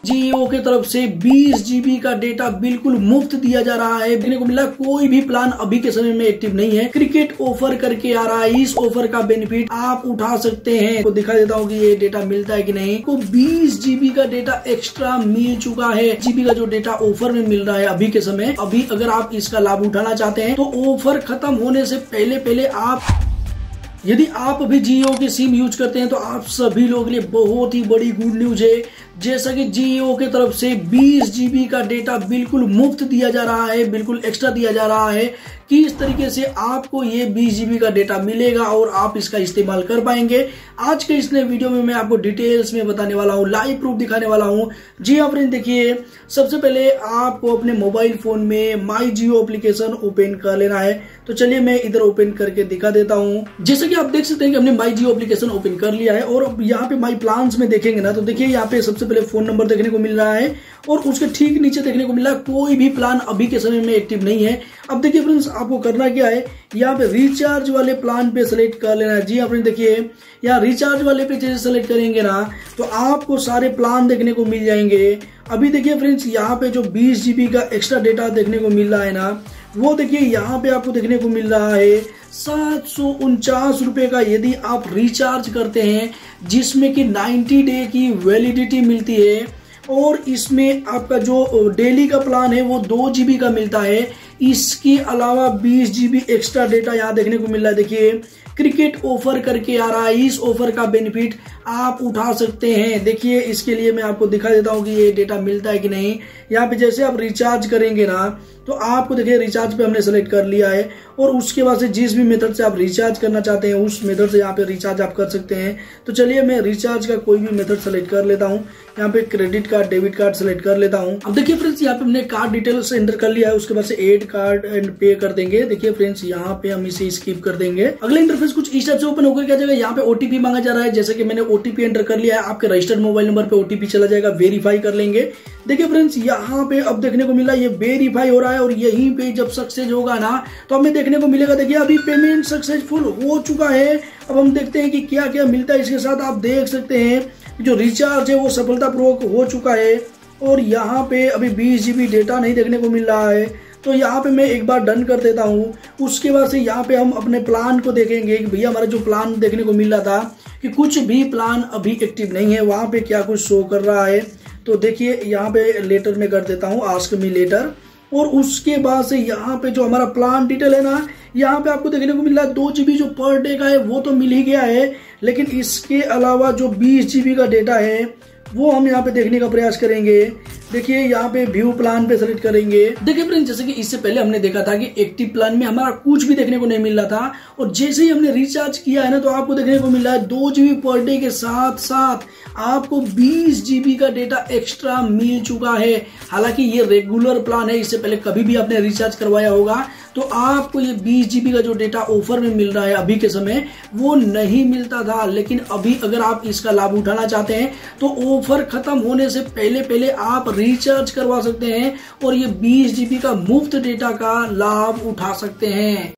जियो की तरफ से 20 GB का डेटा बिल्कुल मुफ्त दिया जा रहा है। देखने को मिला कोई भी प्लान अभी के समय में एक्टिव नहीं है। क्रिकेट ऑफर करके आ रहा है, इस ऑफर का बेनिफिट आप उठा सकते हैं। तो दिखा देता हूँ कि ये डेटा मिलता है कि नहीं। को 20 GB का डेटा एक्स्ट्रा मिल चुका है। GB का जो डेटा ऑफर में मिल रहा है अभी के समय, अभी अगर आप इसका लाभ उठाना चाहते हैं तो ऑफर खत्म होने से पहले यदि आप अभी जियो की सिम यूज करते हैं तो आप सभी लोगों के लिए बहुत ही बड़ी गुड न्यूज है। जैसा कि जियो की तरफ से 20 GB का डेटा बिल्कुल मुफ्त दिया जा रहा है, बिल्कुल एक्स्ट्रा दिया जा रहा है। किस तरीके से आपको ये 20 GB का डेटा मिलेगा और आप इसका इस्तेमाल कर पाएंगे, आज के इस नए वीडियो में मैं आपको डिटेल्स में बताने वाला हूँ, लाइव प्रूफ दिखाने वाला हूँ। जी हाँ फ्रेंड, देखिए सबसे पहले आपको अपने मोबाइल फोन में माई जियो एप्लीकेशन ओपन कर लेना है। तो चलिए मैं इधर ओपन करके दिखा देता हूँ। जैसे कि आप देख सकते हैं कि हमने माई जियो एप्लीकेशन ओपन कर लिया है और यहाँ पे माई प्लान्स में देखेंगे ना तो देखिए यहाँ पे सबसे पहले फोन नंबर देखने को मिल रहा है और उसके ठीक नीचे देखने को मिल रहा है कोई भी प्लान अभी के समय में एक्टिव नहीं है। अब देखिए फ्रेंड्स, आपको करना क्या है, यहाँ पे रिचार्ज वाले प्लान पे सेलेक्ट कर लेना है। जी हाँ फ्रेंड, देखिए यहाँ रिचार्ज वाले पे जैसे सेलेक्ट करेंगे ना तो आपको सारे प्लान देखने को मिल जाएंगे। अभी देखिए फ्रेंड्स, यहाँ पे जो 20 GB का एक्स्ट्रा डेटा देखने को मिल रहा है ना, वो देखिए यहाँ पे आपको देखने को मिल रहा है 749 रुपए का यदि आप रिचार्ज करते हैं, जिसमें कि 90 डे की वैलिडिटी मिलती है। और इसमें आपका जो डेली का प्लान है वो 2 GB का मिलता है। इसके अलावा 20 GB एक्स्ट्रा डेटा यहाँ देखने को मिल रहा है। देखिए क्रिकेट ऑफर करके आ रहा है, इस ऑफर का बेनिफिट आप उठा सकते हैं। देखिए इसके लिए मैं आपको दिखा देता हूँ कि ये डेटा मिलता है कि नहीं। यहाँ पे जैसे आप रिचार्ज करेंगे ना तो आपको देखिए रिचार्ज पे हमने सेलेक्ट कर लिया है और उसके बाद से जिस भी मेथड से आप रिचार्ज करना चाहते हैं उस मेथड से यहाँ पे रिचार्ज आप कर सकते हैं। तो चलिए मैं रिचार्ज का कोई भी मेथड सेलेक्ट कर लेता हूँ। यहाँ पे credit card, debit card select कर लेता हूँ। अब देखिए फ्रेंड्स, यहाँ पे हमने कार्ड डिटेल्स एंटर कर लिया है, उसके बाद से एड कार्ड एंड पे कर देंगे। देखिए फ्रेंड्स, यहाँ पे हम इसे स्किप कर देंगे। अगले इंटरफेस कुछ इस टाइप से ओपन होकर क्या जाएगा, यहाँ पे ओटीपी मांगा जा रहा है। जैसे कि मैंने ओटीपी एंटर कर लिया है, आपके रजिस्टर्ड मोबाइल नंबर पे ओटीपी चला जाएगा, वेरीफाई कर लेंगे। देखिए फ्रेंड्स, यहाँ पे अब देखने को मिला ये वेरीफाई हो रहा है और यहीं पे जब सक्सेस होगा ना तो हमें देखने को मिलेगा, देखिए अभी पेमेंट सक्सेसफुल हो चुका है। अब हम देखते हैं कि क्या क्या मिलता है इसके साथ। आप देख सकते हैं जो रिचार्ज है वो सफलतापूर्वक हो चुका है और यहाँ पे अभी 20 GB डेटा नहीं देखने को मिल रहा है। तो यहाँ पे मैं एक बार डन कर देता हूँ। उसके बाद से यहाँ पे हम अपने प्लान को देखेंगे कि भैया हमारा जो प्लान देखने को मिल रहा था कि कुछ भी प्लान अभी एक्टिव नहीं है, वहाँ पे क्या कुछ शो कर रहा है। तो देखिए यहाँ पे लेटर में कर देता हूँ, आस्क मी लेटर। और उसके बाद से यहाँ पे जो हमारा प्लान डिटेल है ना, यहाँ पे आपको देखने को मिल रहा है 2 GB जो पर डे का है वो तो मिल ही गया है, लेकिन इसके अलावा जो 20 GB का डेटा है वो हम यहाँ पे देखने का प्रयास करेंगे। देखिए यहाँ पे व्यू प्लान पे सेलेक्ट करेंगे। देखिए फ्रेंड्स, जैसे कि इससे पहले हमने देखा था कि एक्टिव प्लान में हमारा कुछ भी देखने को नहीं मिल रहा था और जैसे ही हमने रिचार्ज किया है ना तो आपको देखने को मिल रहा है 2 GB पर डे के साथ साथ आपको 20 GB का डेटा एक्स्ट्रा मिल चुका है। हालांकि ये रेगुलर प्लान है, इससे पहले कभी भी आपने रिचार्ज करवाया होगा तो आपको ये 20 GB का जो डेटा ऑफर में मिल रहा है अभी के समय वो नहीं मिलता था। लेकिन अभी अगर आप इसका लाभ उठाना चाहते हैं तो ऑफर खत्म होने से पहले आप रिचार्ज करवा सकते हैं और ये 20 GB का मुफ्त डेटा का लाभ उठा सकते हैं।